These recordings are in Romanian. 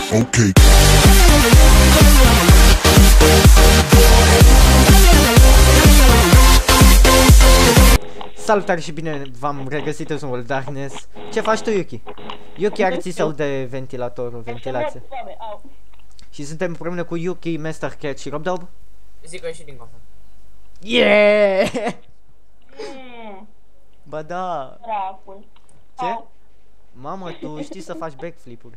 Okay. Salutare și bine v-am regăsit în World Darkness. Ce faci tu, Yuki? Yuki are ți sau de ventilatorul, ventilație. Și suntem împreună cu Yuki, Master Cat și Robdob. Zic că ieși din confort. Yeah! Ba da. Dracul. Ce? Mamă, tu știi să faci backflip-uri.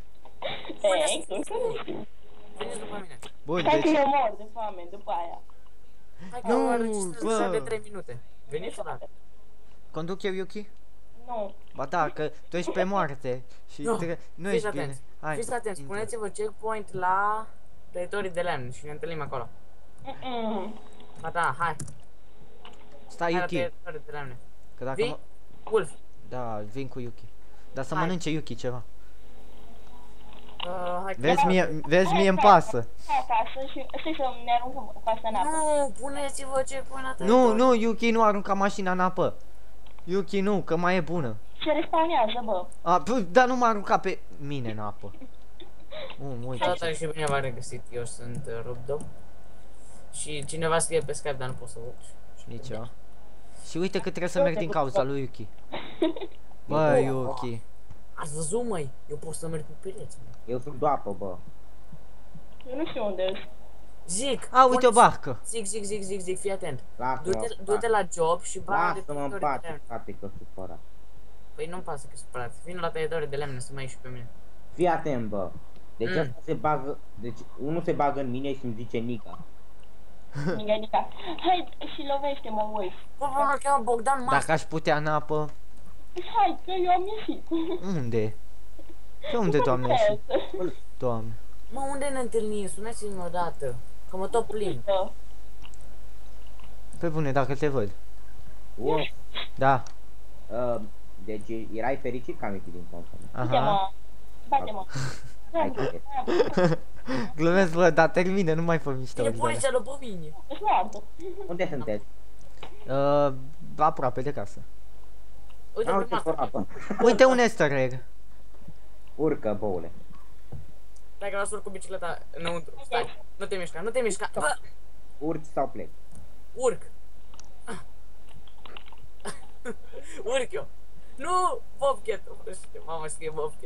Veniți după mine. Bun, Stai că deci... eu mor de foame după aia. Hai că Nu, am înregistrat bă. de 3 minute. Veniți o dată. Conduc eu, Yuki? Nu. Ba da, că tu ești pe moarte. Și Nu, nu fiți ești bine. atenți. Hai, Fiți atenți, intră. puneți-vă checkpoint la teritorii de lemn și ne întâlnim acolo. Ba da, hai. Stai, Hai la Yuki. teritorii de lemn. Că dacă Vii? Wolf. Da, vin cu Yuki. Dar să Hai. mănânce Yuki ceva. Hai că... Vezi, mie îmi pasă. Hai acasă și stai să ne aruncăm cu asta în apă. Nu, puneți-vă checkpoint la teritorii. Nu, nu, Yuki nu arunca mașina în apă. Yuki nu, că mai e bună. Se respawnează, bă. Dar nu m-a aruncat pe mine în apă. Uite Salutare ce. și bine v-am regăsit, eu sunt Robdob. Și cineva scrie pe Skype, dar nu pot să văd. Nici eu. Și uite că trebuie să merg din cauza lui Yuki. Bă, Yuki. Ați văzut, măi? Eu pot să merg pe pereți, mă. Eu sunt doapă, bă. Eu nu știu unde ești. Zic! A, uite o puneți- barcă. Zic, fii atent. Lasă-mă, Du-te la job și bani de lasă-mă în teritorii de pace, lemn. frate, că supărat. Păi nu-mi pasă că supărat. Vino la teritorii de lemn să mai ieși pe mine. Fii atent, bă. Deci ăsta se bagă, deci unul se bagă în mine și îmi zice Nica. Nica. Hai și lovește-mă, Wolf. Bă, mă cheamă Bogdan Master. Dacă aș putea în apă. Hai, că eu am ieșit. Unde? Pe unde, doamne, ieși? Doamne. Mă, unde ne întâlnim? Sunați-mi odată. Că mă tot plimb. Pe bune, dacă te văd. Da. Deci erai fericit că am ieșit din confort. Aha. Bate-mă. Hai că Glumesc, bă, dar termină, nu mai fă mișto. Vine poliția după mine. Ești moartă. Unde sunteți? Aproape de casă. Uite Au pe ce masă. apă. Uite un easter egg. Urcă, boule. Stai că las urc cu bicicleta înăuntru. Stai. Nu te mișca, nu te mișca. Bă, Urci sau plec? urc. Urc eu. Nu! Bobcat. Mama scrie Bobcat.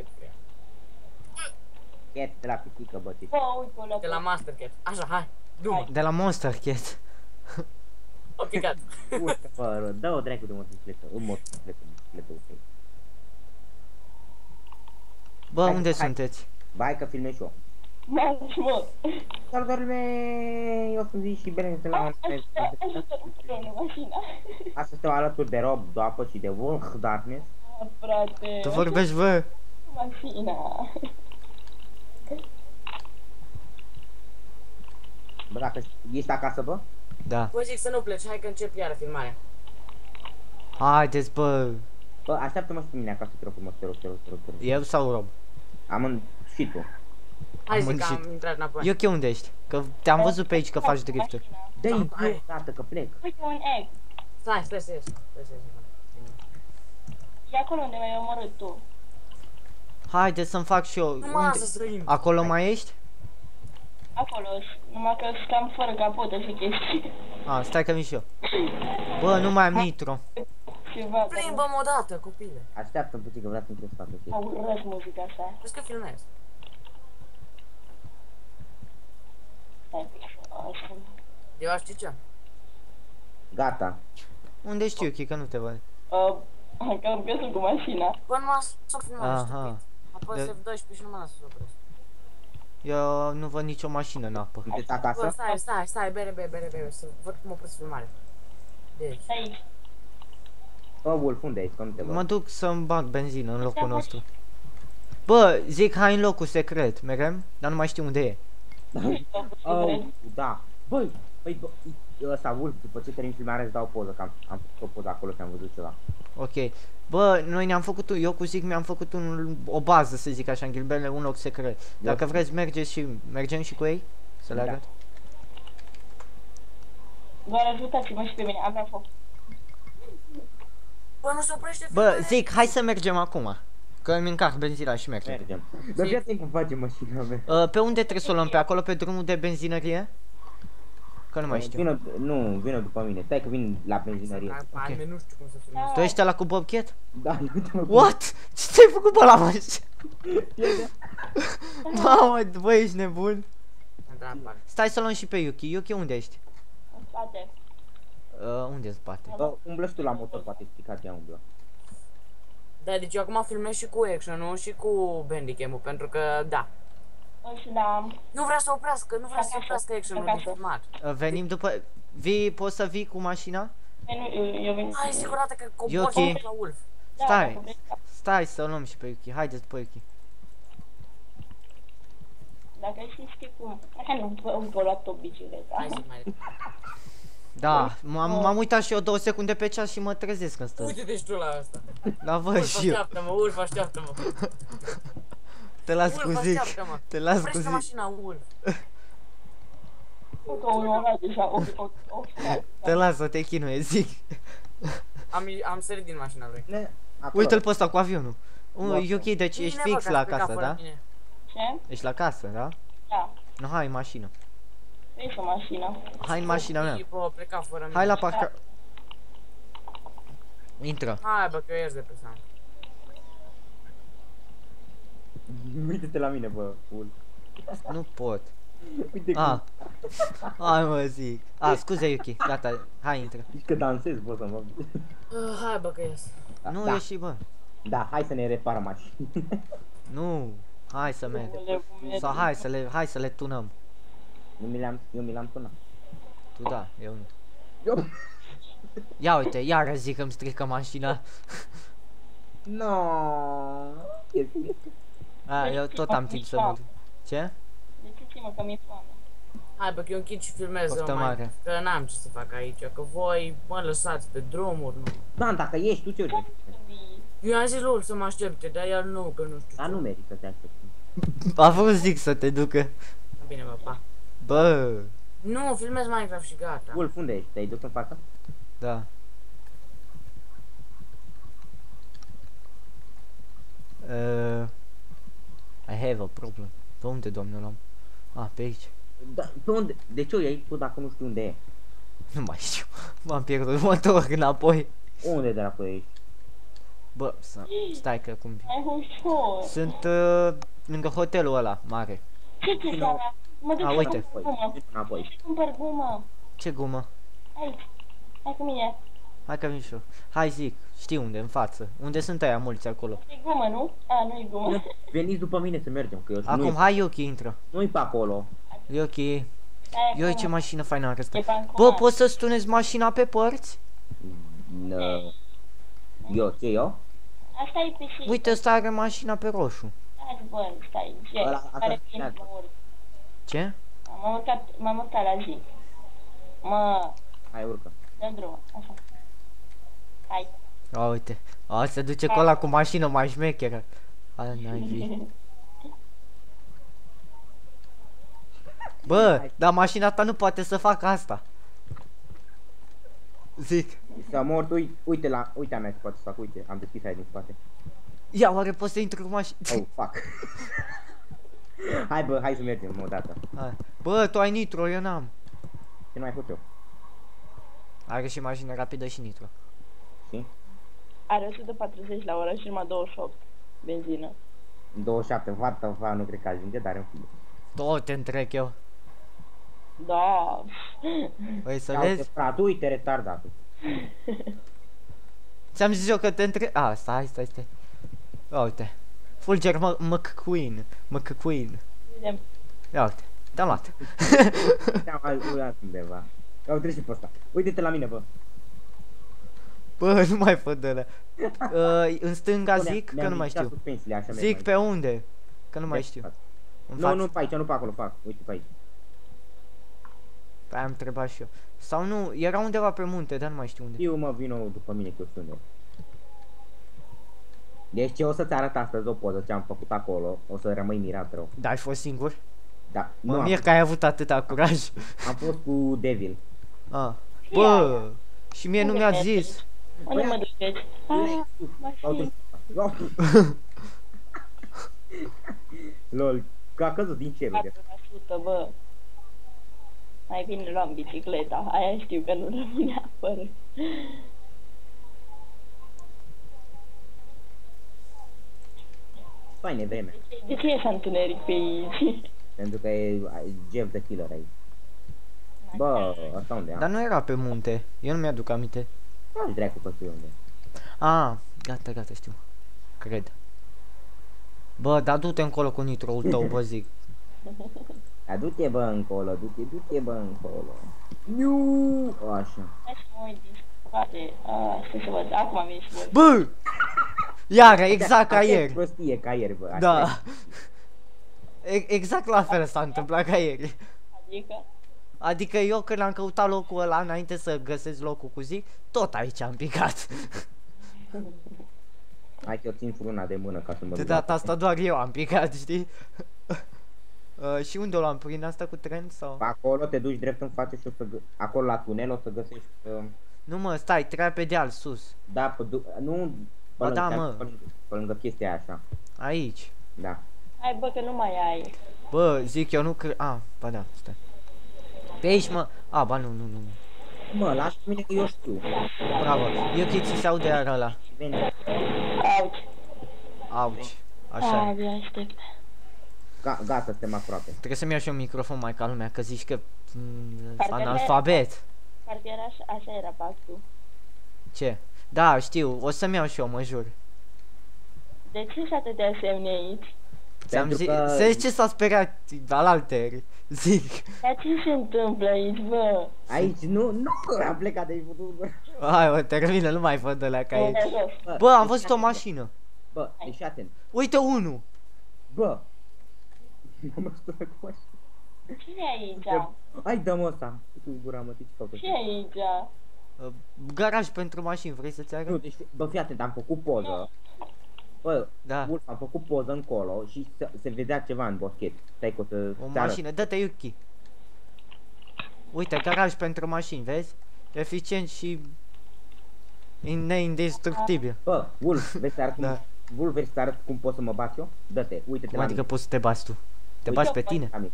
Cat de la pisică, bă, Bă, uite-o la De la Mastercat. Așa, hai. Du-mă. De la Monster Cat. O picat. Urcă, bă, dă-o dracu de motocicletă. Un motocicletă, ok. Bă, Hai, unde hai. sunteți? Ba, hai că filmez și eu. Mergi, mă. Salutările mei, eu sunt Zi și bine sunt la Ajută-mi mașina. Asta stau alături de Rob, Doapă și de Wolf Darkness. Frate. Tu vorbești, bă? Mașina. Bă, dacă ești acasă, bă? Da. Bă, zic să nu pleci, hai că încep iară filmarea. Haideți, bă. Bă, așteaptă-mă și pe mine acasă, te rog frumos, te rog. Eu sau Rob? Și tu. Hai, Am zic că muncit. am intrat înapoi. Yuki, unde ești? Că te-am văzut pe aici că faci drifturi. Dă-i Hai. o dată că plec. Uite un egg. Stai să ies. E acolo unde mi-ai omorât tu. Haideți să-mi fac și eu. Nu mă lasă să trăim. Acolo mai ești? Acolo, numai că stăm fără capotă și chestii. Stai că vin și eu. Bă, nu mai am nitro. Ceva. Plimbă-mă odată, copile. Așteaptă-mi puțin că vreau să intră în spate, ok? Au urât muzica asta. Vezi că filmez. Stai pic. Eu știi ce? Gata. Unde ești, Yuki, că nu te văd? Că am piesă cu mașina. Bă, nu mă lasă să filmez, Aha. stupid. Apoi De- F12 și nu mă lasă să opresc. Eu nu văd nicio mașină în apă. Sunteți Bă, acasă? stai, bere, să văd cum opresc filmarea. Deci, Aici. Bă, Wolf, unde ești? Că nu te văd. Mă duc să-mi bag benzină în locul nostru. Bă, zic hai în locul secret, merem? Dar nu mai știu unde e. Oh, da. Băi, bă, ăsta, Wolf, după ce termin filmarea îți dau poză, că am făcut o poză acolo și am văzut ceva. Ok. Bă, noi ne-am făcut, eu cu Zic mi-am făcut o bază, să zic așa, în ghilbele, un loc secret. Dacă vreți, mergem și cu ei? Să le Da. arăt? Doar ajutați-mă și pe mine, am foc. bă, nu se oprește Bă, filmarea. Zic, hai să mergem acum. Că îmi încarc benzina și mergem. Mergem. Dar fii atent cum face mașina mea. Pe unde trebuie să o luăm? Pe acolo, pe drumul de benzinărie? Că nu mai știu. Vină după mine. Stai că vin la benzinărie. Palme, nu știu cum să filmez. Tu ești ăla cu Bobcat? Da, uite-mă. What? Ce ți-ai făcut pe la mașină? Mamă, bă, ești nebun? Da, apare. Stai să luăm și pe Yuki. Yuki, unde ești? În spate. Unde-n spate? Umblă și tu la motor, poate explicați ea umblă. Da, deci eu acum filmez și cu action-ul și cu Bandicam-ul, pentru că, da. Și la... Nu vrea să oprească, nu vrea să oprească action-ul din filmat. Venim după... Poți să vii cu mașina? Eu vin... Hai, sigurată că cobor Yuki. și la Wolf. Stai să luăm și pe Yuki. Haideți după Yuki. Dacă știi cum... Așa nu vă luat tot bicicleta. Hai zi mai departe. Da, m-am uitat și eu 2 secunde pe ceas și mă trezesc în stânga. Uite-te și tu la asta. Da, văd Wolf, și eu. așteaptă-mă, Wolf, așteaptă-mă. Te las cu Wolf, zic. așteaptă-mă. Te las cu Oprește zic. mașina, Wolf. Uite, un ora deja, Te las să te chinuie, zic. Am sărit din mașina lui. Uite-l pe ăsta cu avionul. Yuki, deci Bine, ești bă, fix că la ați plecat casă, fără da? mine. Ce? Ești la casă, da? Da. Nu, hai în mașină. Vrei să mașina? Hai în mașina mea. Bă, pleca fără mine. Hai la parca... Intră. Hai, bă, că eu ies de pe sam. Uite-te la mine, bă, Wolf. Nu pot. Uite cum. Hai mă zic. Scuze Yuki, gata, hai intră. Zici că dansezi, bă, să-mi Hai, bă, că ies. Nu da. ieși, bă. Da, hai să ne reparăm mașini. Nu. Hai să mergem. Sau hai să le tunăm. Eu mi l-am tunat. Tu da, eu nu. Eu... Ia uite, iară zic că îmi strică mașina. No. Eu tot am timp să mă duc. Ce? Ziceți-mă că mi-e foame. Hai, bă, că eu închid și filmez. Poftă mare. Că n-am ce să fac aici, că voi mă lăsați pe drumuri, nu. Da, dacă ești, tu ce faci? Eu am zis lui să mă aștepte, dar el nu, că nu știu. Dar nu merită să te aștepți. A vrut zic să te ducă. Bine, bă, pa. Bă. Nu, filmez Minecraft și gata. Wolf, unde ești? Te-ai dus în față? Da. I have a problem. Pe unde, domnul om? Pe aici. Da, pe unde? De ce o iei tu dacă nu știu unde e? Nu mai știu. M-am pierdut, mă întorc înapoi. Unde de la ești? Bă, stai că cum... Mai ușor. Sunt lângă hotelul ăla mare. Ce ți mea? Mă duc să uite. cumpăr gumă. Înapoi. Să cumpăr gumă. Ce gumă? Aici. Hai cu mine. Hai că vin și eu. Hai zic, știi unde, în față. Unde sunt aia mulți acolo. E gumă, nu? Nu-i gumă. Veniți după mine să mergem, că eu Acum, hai Yuki, intră. Nu-i pe acolo. Yuki. Ioi, ce mașină faină are asta. E bancomat. Bă, poți să stunezi mașina pe părți? Eu, ce eu? Asta e pisică. Uite, ăsta are mașina pe roșu. Hai, bă, stai. Ce? Ăla, asta Care se bine ținează. mă urc. Ce? M-am urcat la zi. Mă, Hai, urcă. dă drumul. Așa. Hai. Uite. Se duce cu ăla cu mașină mai șmecheră. N-ai fi. Bă, dar mașina ta nu poate să facă asta. Zic. S-a mort, uite a mea ce poate să fac, uite, am deschis aia din spate. Ia, oare poți să intru cu mașina? Oh, fuck. Hai bă, hai să mergem odată. Bă, tu ai nitro, eu n-am. Ce nu ai făcut eu? Are și mașină rapidă și nitro. Și? Are 140 la oră și numai 28 benzină. 27, vata, nu cred că ajunge, dar în fine. Tot te întrec eu. Da. Păi să Ia uite, vezi? frate, uite retardatul. Ți-am zis eu că te întrec. Stai. Ia uite. Fulger McQueen. Vedem. Ia uite. Te-am luat. Te-am luat undeva. Ia uite și pe ăsta. Uite-te la mine, bă. Bă, nu mai fă de alea. În stânga zic că nu mai știu. Zic pe unde? Că nu mai știu. Nu, pe aici, nu pe acolo, fac. Uite pe aici. Pe aia am întrebat și eu. Sau nu, era undeva pe munte, dar nu mai știu unde. Eu mă vino după mine că eu sunt eu. Deci ce o să-ți arăt astăzi o poză ce am făcut acolo, o să rămâi mirat rău. Da, ai fost singur? Da, Mă mir că ai avut atâta curaj. Am fost cu Devil. Bă, și mie nu mi-a zis. Unde mă duceți? Lol, că a căzut din cerul. 4%, bă. Mai bine luam bicicleta, aia știu că nu rămânea fără. Faine vreme. De ce e așa întuneric pe aici? Pentru că e Jeff the Killer aici. Bă, asta unde am? Dar nu era pe munte. Eu nu mi-aduc aminte. Nu dracu că știu unde. Ah, gata, știu. Cred. Bă, dar du-te încolo cu nitroul tău, vă zic. Da, du-te bă încolo, du-te bă încolo. Iu! Așa. Hai să mă uit din spate. Stai să văd, acum am ieșit văd. Bă! Iară, exact ca Aceeași ieri. prostie ca ieri, bă. Da. Exact la fel s-a întâmplat ca ieri. Adică? Adică eu când am căutat locul ăla înainte să găsesc locul cu Zic, tot aici am picat. Hai că eu țin fruna de mână ca să mă De duc. data asta doar eu am picat, știi? Și unde o luam? Prin asta cu tren sau? Acolo te duci drept în față și o să acolo la tunel o să găsești Nu mă, stai, treia pe deal, sus. da, nu Ba da, mă. Pe lângă chestia aia așa. Aici. Da. Hai bă că nu mai ai. Bă, zic eu nu cred... Ba da, stai. Pe aici mă... ba nu. Mă, lași mine că eu știu. Bravo. Eu ți se aude iar ăla. Veni. Auci. Auci. Așa e. Abia aștept. Gata, suntem aproape. Trebuie să-mi iau și un microfon mai ca lumea, că zici că... Parcă analfabet. Parcă era așa era pactul. Ce? Da, știu, o să-mi iau și eu, mă jur. De ce sunt atâtea semne aici? Ți-am Pentru zis, că- să zici ce s-a speriat alalteri. Zic. Dar ce se întâmplă aici, bă? Aici nu am plecat de aici. Hai, mă, termină, nu mai văd alea ca aici. Bă, Bă, am văzut o mașină. Bă, ești atent. Uite unul. Bă. Mă sună cu mașina. ce e aici? Hai, dă-mă ăsta. Cu gura mă, ce fac Ce e aici? Garaj pentru mașini, vrei să-ți Nu, arăt? deci, bă, fii atent, am făcut poză. Bă, Da. Wolf, am făcut poză încolo și se vedea ceva în boschet. Stai că o să O ți arăt. mașină, dă-te Yuki. Uite, garaj pentru mașini, vezi? Eficient și neindestructibil. Bă, Wolf, vezi să arăt cum... Da. Wolf, vezi să arăt cum pot să mă bat eu? Dă-te, uite-te Cum la adică mine. poți să te bați tu? Te Uite, bați pe tine? La mine.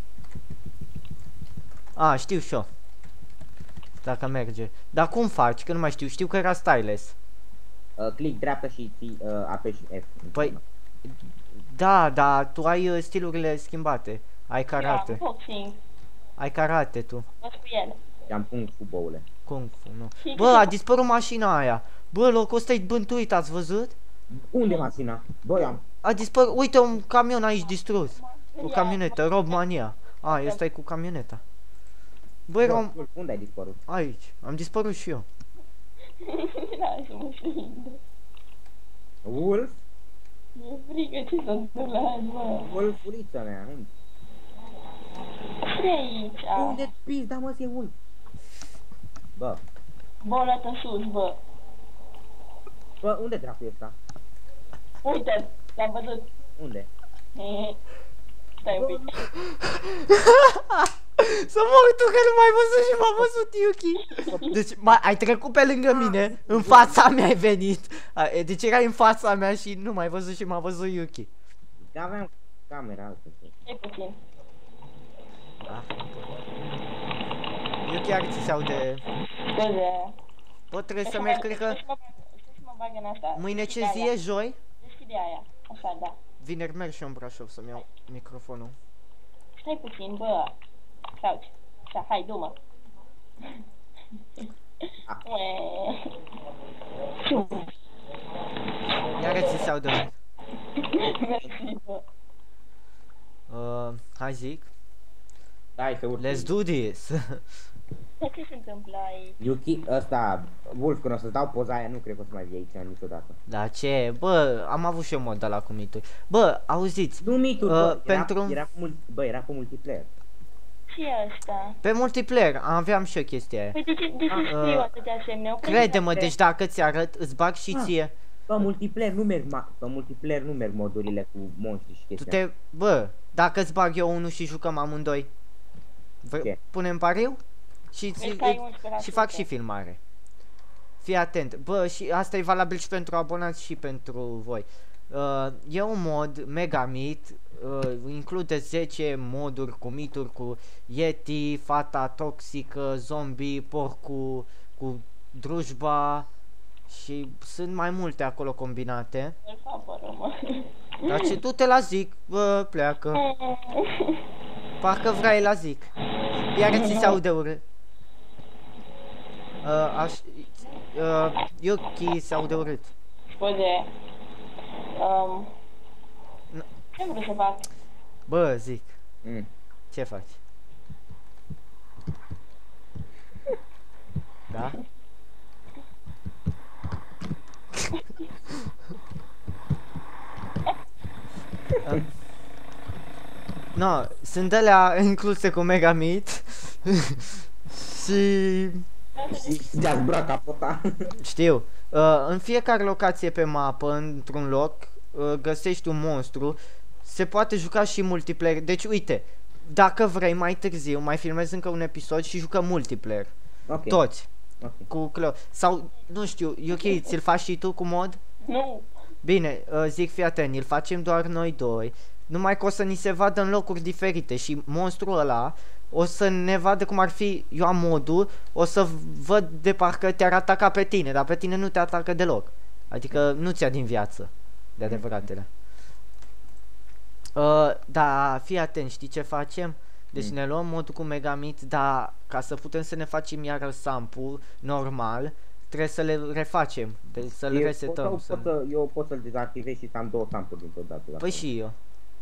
Știu și eu. Dacă merge. Dar cum faci? Că nu mai știu. Știu că era styleless. Click dreapta și apeși F. Păi, da, tu ai stilurile schimbate. Ai karate. Boxing. Ai karate tu. Bă, cu el. Te-am pun cu boule. Kung Fu, nu. Bă, a dispărut mașina aia. Bă, locul ăsta e bântuit, ați văzut? Unde mașina? Băi, am... A dispărut, uite un camion aici distrus. O camionetă, Robmania. Ăsta e cu camioneta. Bă, era un... Wolf, unde ai dispărut? Aici, am dispărut și eu. Lasă-mă știind. Wolf? Mi-e frică ce s-a întâmplat, bă. Wolfulița mea, unde? Ce e aici? Unde pis, da mă, e Wolf. Bă, Bolă-te sus, bă. bă, unde dracu e ăsta? Uite, l-am văzut. Unde? Stai un pic. Să mă uit tu că nu m-ai văzut și m-a văzut Yuki. Deci ai trecut pe lângă mine, în fața mea ai venit. Deci erai în fața mea și nu m-ai văzut și m-a văzut Yuki. Că aveam camera altă. Ce puțin. Yuki are ți se aude. Scuze. Bă, trebuie să merg, cred că Știi să mă bag în asta? mâine ce Deschide zi e? aia. Joi? Deschide aia. Așa, da. Vineri merg și eu în Brașov să-mi iau microfonul. Stai puțin, bă. Cauci. Așa, hai, du-mă. Iar ți se aude. Mersi, bă. Hai zic. Hai să urc. Let's do this. Ce se întâmplă aici? Yuki, ăsta, Wolf, când o să-ți dau poza aia, nu cred că o să mai vii aici niciodată. Da, ce? Bă, am avut și eu mod ăla cu mituri. Bă, auziți. Nu mituri, bă, pentru- era cu multiplayer. Ce e asta? Pe multiplayer aveam și eu chestia aia. Păi de ce scriu atâtea semne? Crede-mă, deci dacă ți arăt, îți bag și ție. Pe multiplayer nu merg, pe multiplayer nu merg modurile cu monștri și Tu chestia. bă, dacă îți bag eu unul și jucăm amândoi. Ce? Punem pariu? Și, Vezi că ai 11%. și fac și filmare. Fii atent. Bă, și asta e valabil și pentru abonați și pentru voi. E un mod Mega Meat, include 10 moduri cu mituri, cu Yeti, fata toxică, zombie, porcul cu drujba și sunt mai multe acolo combinate. Îl apără, mă. Dar ce tu te la zic, bă, pleacă. Parcă vrei la zic. Iar ți se aude urât. Yuki se aude urât. Scuze. Ce vreau să fac? Bă, zic, Mm. ce faci? Da? No, sunt alea incluse cu Mega Meat. Și De-a zbura capota. știu, în fiecare locație pe mapă, într-un loc, găsești un monstru. Se poate juca și multiplayer. Deci uite, dacă vrei mai târziu, mai filmez încă un episod și jucăm multiplayer. Ok. Toți. Ok. Cu Cleo. Sau, nu știu, ok, ți-l faci și tu cu mod? Nu. Bine, zic, fii atent, îl facem doar noi doi. Numai că o să ni se vadă în locuri diferite și monstrul ăla o să ne vadă cum ar fi, eu am modul, o să văd de parcă te-ar ataca pe tine, dar pe tine nu te atacă deloc. Adică nu ți-a din viață, de adevăratele. Da, fii atent, știi ce facem? Deci ne luăm modul cu Mega Meat, dar ca să putem să ne facem iar sample normal, trebuie să le refacem, deci să-l resetăm. Eu pot să-l dezactivez și să am 2 sample dintr-o dată. Păi și eu.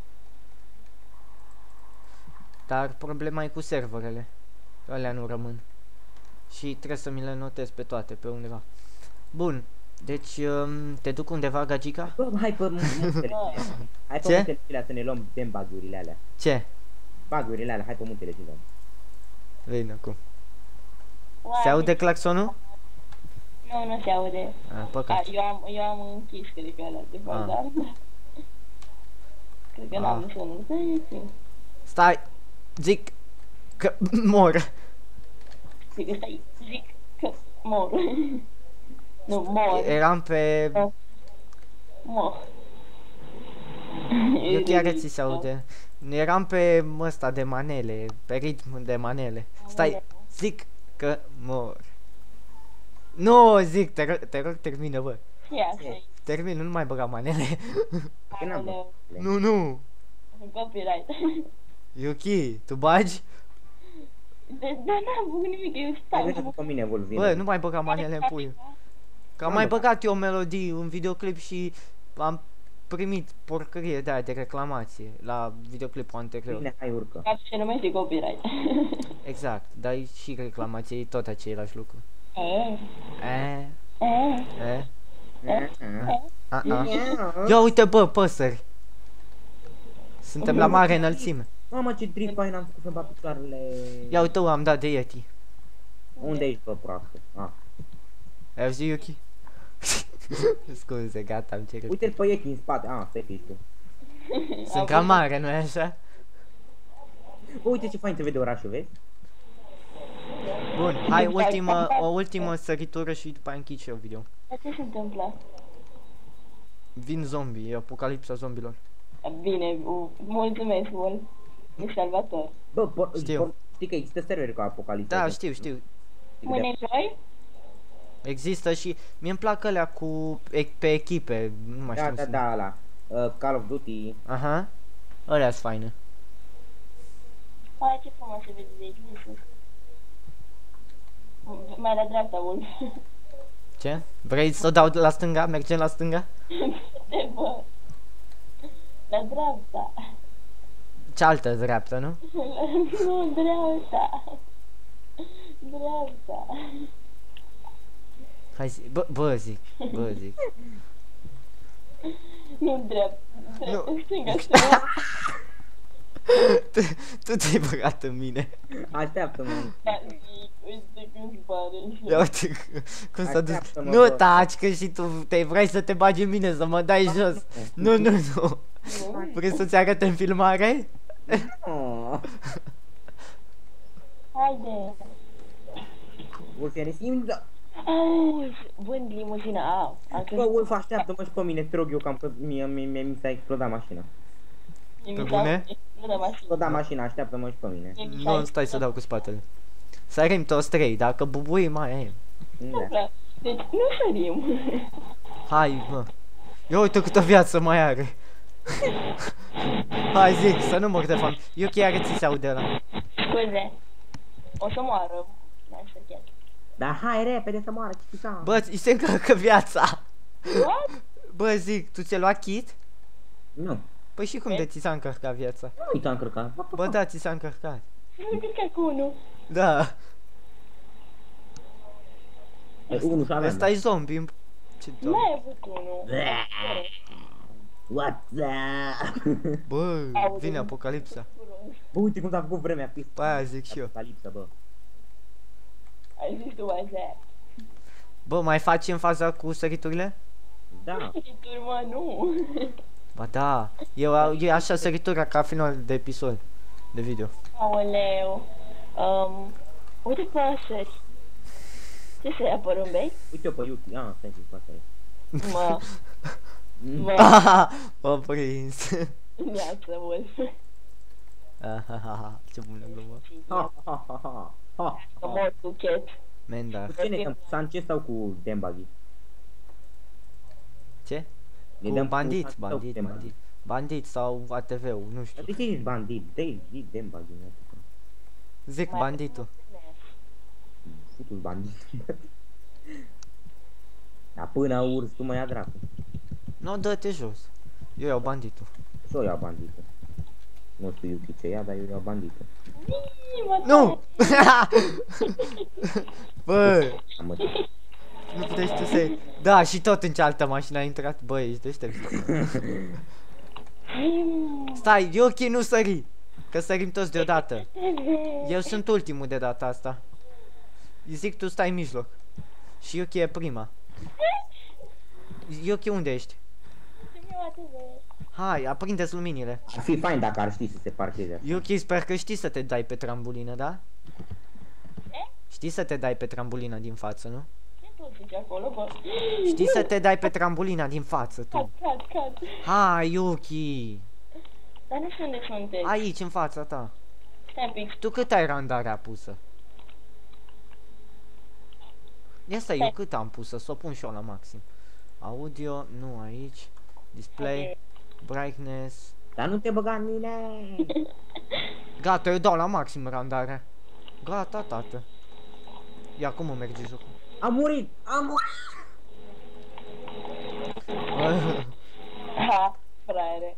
Dar problema e cu serverele. Alea nu rămân. Și trebuie să mi le notez pe toate, pe undeva. Bun. Deci, te duc undeva, Gagica? Bă, hai pe muntele. Hai pe Ce? muntele alea să ne luăm bagurile alea. Ce? Bagurile alea, hai pe muntele și luăm. Vine acum. Oare- Se aude claxonul? Nu, nu se aude. Păcat. Eu am închis, cred că ăla de fapt, dar... Cred că n-am sunul. Stai! Zic că mor. Zic că mor. Nu, mor. Eram pe... Mor. Eu chiar ți se aude. Eram pe ăsta de manele, pe ritm de manele. Stai, zic că mor. Nu, zic, te rog, termină, bă. Termin, nu mai băga manele. Că n-am bă. Nu, nu. Copyright. E ok, tu bagi? Dar n-am făcut nimic, eu Hai stau. venă cu mine, Wolvin. Bă, nu mai băga manele în puiul. Că am mai băgat eu melodii, un videoclip și am primit porcărie de aia de reclamație la videoclipul anterior. Bine, hai urcă. Ca se numește copyright. Exact, dar și reclamație e tot același lucru. Ia uite, bă, păsări. Suntem la mare înălțime. Mamă, ce drift fain am făcut să-mi bat picioarele. Ia uite, am dat de Yeti. Unde ești, bă, proastă? Ai auzit, Yuki? Scuze, gata, am cerut. Uite-l pe Yeti în spate. Stai că ești tu. Sunt ca mare, nu-i așa? Bă, uite ce fain se vede orașul, vezi? Bun, hai, o ultimă săritură și după aia închid și eu video. Dar ce se întâmplă? Vin zombie, e apocalipsa zombilor. Bine, mulțumesc mult. Ești salvator. Bă, Știu. știi că există servere cu Apocalipsa? Da, știu. Mâine joi? Există și mie-mi plac alea cu pe echipe, nu mai știu. Da, ăla. Call of Duty. Aha. Alea-s faine. Oare ce frumos se vede de aici, de sus. Mai la dreapta, Wolf. Ce? Vrei să o dau la stânga? Mergem la stânga? De bă. La dreapta. Cealaltă dreaptă, nu? Nu, dreapta. Dreapta. Hai zi, bă zic. Nu dreapta. Nu. Stânga. Tu te-ai băgat în mine. Așteaptă-mă. Da, uite cum pare. Ia uite cum s-a dus. Așteaptă-mă, Nu bă. taci că și tu vrei să te bagi în mine, să mă dai jos. Nu. Vrei să-ți arăt în filmare? Haide. Wolfiane, simți? Auzi, vând limuzina. Am Bă, crezut Wolf, așteaptă-mă și pe mine, te rog eu, cam că mi s-a explodat mașina. Pe bune? Explodat mașina, așteaptă-mă și pe mine. Nu, stai să dau cu spatele. Sărim toți trei, dacă bubui mai e. Da. Deci nu sărim. Hai, mă. Ia uite câtă viață mai are. Hai, zic, să nu mor de foame. Eu chiar ți se aude ăla. Scuze. O să moară. N-am să chiar. Dar hai repede să moară, chipica. Bă, îi se încarcă viața. What? Bă, zic, tu ți-ai luat kit? Nu, Păi și cum de ți s-a încărcat viața? nu uita încărcat. Bă, da, ți s-a încărcat. Nu cred că cu unul. Da. Unul și aveam. Ăsta e zombie. Ce doamne. N-ai avut unul. What the... Bă, vine apocalipsa. Bă, uite cum s-a făcut vremea, pis. Pe aia zic și eu. Apocalipsa, bă. Ai zis tu așa. Bă, mai facem faza cu săriturile? Da. Mă, nu. Ba da, e așa săritura ca final de episod de video. Aoleu. Uite păsări. Ce să ia porumbei? Uite-o pe Yuki. Ah, stai să-i fac aia. Mă. Mă. M-a prins. Neață, Wolf. Ce bună glumă. Ha, ha, ha, ha, ha. Că mor cu chet. Man, da. Cu cine dăm? Cu Sanchez sau cu Dembagi? Ce? Ne Cu dăm bandit, Sanchez sau cu bandit, Dembagi? bandit. Bandit sau ATV-ul, nu știu. De ce ești bandit? Dă-i Dembagi. Zic banditul. Futul bandit. Dar până urs, tu mă ia dracu. Nu, dă-te jos. Eu iau banditul. Și eu iau banditul. Nu știu Yuki ce ia, dar eu iau banditul. Nu! Bă, Am mă. nu puteai tu să iei. Da, și tot în cealaltă mașină a intrat. Bă, ești deștept. Stai, e ok, nu sări. Că sărim toți deodată. Eu sunt ultimul de data asta. Zic, tu stai în mijloc. Și Yuki e prima. Yuki, unde ești? Hai, aprinde-ți luminile. Ar fi fain dacă ar ști să se parcheze. Yuki, sper că știi să te dai pe trambulină, da? Știi să te dai pe trambulină din față, nu? Ce tu zici acolo, bă? Știi să te dai pe trambulină din față, tu. Cad. Hai, Yuki. Dar nu știu unde sunteți. Aici, în fața ta. Stai un pic. Tu cât ai randarea pusă? Ia stai, eu cât am pusă? Să o pun și eu la maxim. Audio, nu aici. Display, brightness. Dar nu te băga în mine! Gata, eu dau la maxim randarea. Gata, tată. Ia, cum merge jocul? Am murit! Am murit! Ha, fraiere.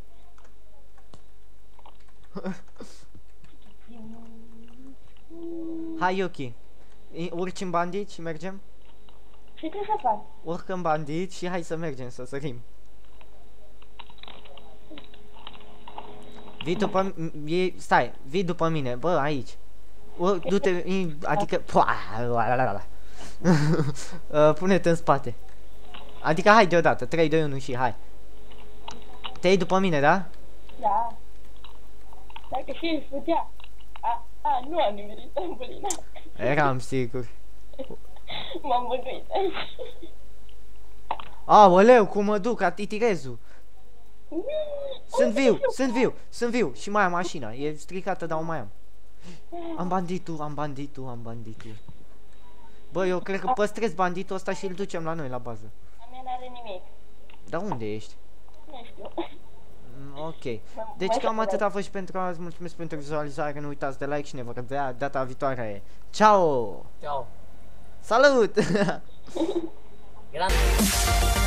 Hai, Yuki. Urci în bandit și mergem? Ce trebuie să fac? Urcă în bandit și hai să mergem, să sărim. Vii după stai, vii după mine, bă, aici. Du-te, adică pune-te în spate. Adică hai deodată, 3, 2, 1 și hai. Te iei după mine, da? Da. Dacă și își putea. Nu am nimerit trambolina. Eram sigur. M-am băguit. Aoleu, cum mă duc, atitirezul. Sunt viu și mai am mașina, e stricată, dar o mai am. Am banditul. Bă, eu cred că păstrez banditul ăsta și îl ducem la noi, la bază. A mea n-are nimic. Dar unde ești? Nu știu. Ok. Deci cam atât a fost și pentru azi. Mulțumesc pentru vizualizare. Nu uitați de like și ne vom vedea data viitoare. Ciao! Ciao. Salut! Grande.